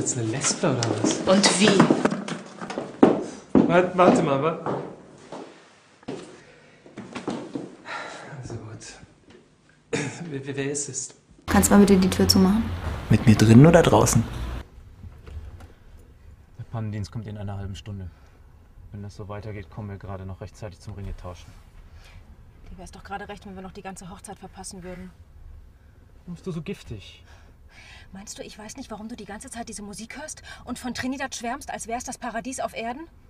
jetzt eine Lesbe oder was? Und wie? Warte mal. Also gut. Wer ist es? Kannst du mal bitte die Tür zumachen? Mit mir drinnen oder draußen? Der Pannendienst kommt in einer halben Stunde. Wenn das so weitergeht, kommen wir gerade noch rechtzeitig zum Ringe tauschen. Dir wär's doch gerade recht, wenn wir noch die ganze Hochzeit verpassen würden. Warum bist du so giftig? Meinst du, ich weiß nicht, warum du die ganze Zeit diese Musik hörst und von Trinidad schwärmst, als wär's das Paradies auf Erden?